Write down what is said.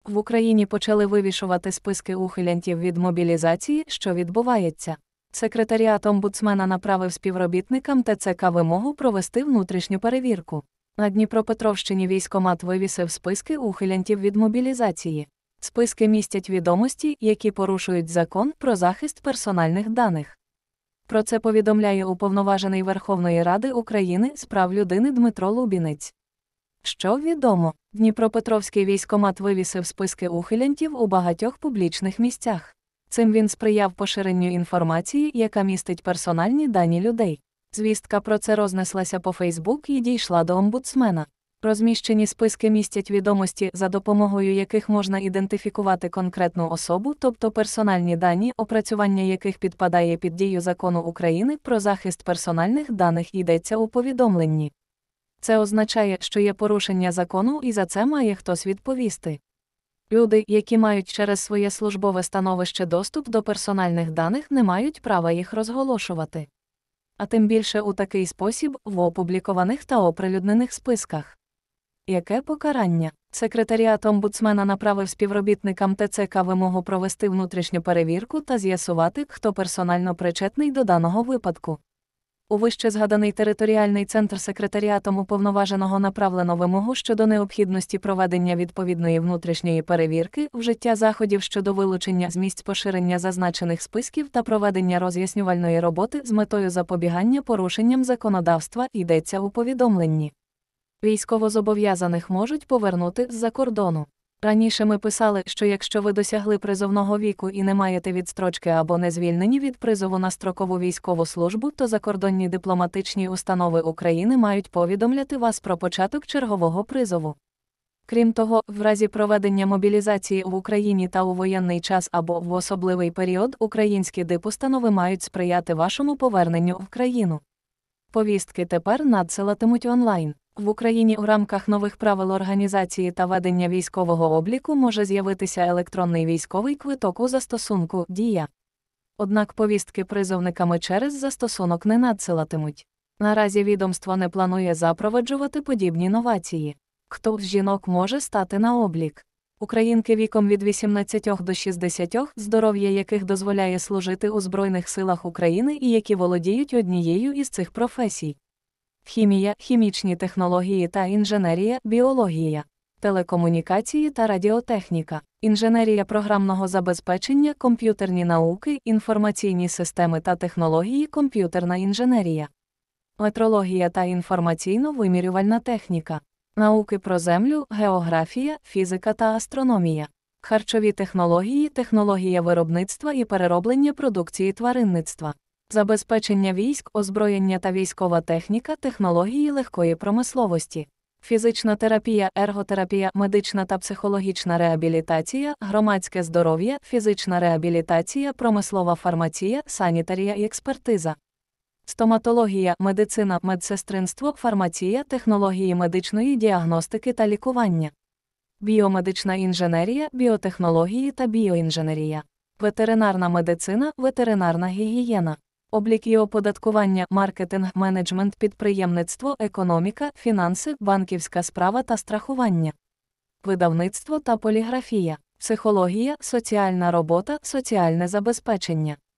В Україні почали вивішувати списки ухилянтів від мобілізації, що відбувається. Секретаріат омбудсмена направив співробітникам ТЦК вимогу провести внутрішню перевірку. На Дніпропетровщині військкомат вивісив списки ухилянтів від мобілізації. Списки містять відомості, які порушують закон про захист персональних даних. Про це повідомляє уповноважений Верховної Ради України з прав людини Дмитро Лубінець. Що відомо, Дніпропетровський військкомат вивісив списки ухилянтів у багатьох публічних місцях. Цим він сприяв поширенню інформації, яка містить персональні дані людей. Звістка про це рознеслася по Фейсбук і дійшла до омбудсмена. Розміщені списки містять відомості, за допомогою яких можна ідентифікувати конкретну особу, тобто персональні дані, опрацювання яких підпадає під дію Закону України про захист персональних даних, йдеться у повідомленні. Це означає, що є порушення закону і за це має хтось відповісти. Люди, які мають через своє службове становище доступ до персональних даних, не мають права їх розголошувати. А тим більше у такий спосіб в опублікованих та оприлюднених списках. Яке покарання? Секретаріат омбудсмена направив співробітникам ТЦК вимогу провести внутрішню перевірку та з'ясувати, хто персонально причетний до даного випадку. У вище згаданий територіальний центр секретаріатом уповноваженого направлено вимогу щодо необхідності проведення відповідної внутрішньої перевірки, вжиття заходів щодо вилучення з місць поширення зазначених списків та проведення роз'яснювальної роботи з метою запобігання порушенням законодавства, йдеться у повідомленні. Військовозобов'язаних можуть повернути з-за кордону. Раніше ми писали, що якщо ви досягли призовного віку і не маєте відстрочки або не звільнені від призову на строкову військову службу, то закордонні дипломатичні установи України мають повідомляти вас про початок чергового призову. Крім того, в разі проведення мобілізації в Україні та у воєнний час або в особливий період українські дипустанови мають сприяти вашому поверненню в країну. Повістки тепер надсилатимуть онлайн. В Україні у рамках нових правил організації та ведення військового обліку може з'явитися електронний військовий квиток у застосунку «Дія». Однак повістки призовниками через застосунок не надсилатимуть. Наразі відомство не планує запроваджувати подібні новації. Хто з жінок може стати на облік? Українки віком від 18 до 60, здоров'я яких дозволяє служити у Збройних силах України і які володіють однією із цих професій. Хімія, хімічні технології та інженерія, біологія, телекомунікації та радіотехніка, інженерія програмного забезпечення, комп'ютерні науки, інформаційні системи та технології, комп'ютерна інженерія, метрологія та інформаційно-вимірювальна техніка, науки про землю, географія, фізика та астрономія, харчові технології, технологія виробництва і перероблення продукції тваринництва. Забезпечення військ, озброєння та військова техніка, технології легкої промисловості, фізична терапія, ерготерапія, медична та психологічна реабілітація, громадське здоров'я, фізична реабілітація, промислова фармація, санітарія і експертиза, стоматологія, медицина, медсестринство, фармація, технології медичної діагностики та лікування, біомедична інженерія, біотехнології та біоінженерія, ветеринарна медицина, ветеринарна гігієна. Облік і оподаткування, маркетинг, менеджмент, підприємництво, економіка, фінанси, банківська справа та страхування, видавництво та поліграфія, психологія, соціальна робота, соціальне забезпечення.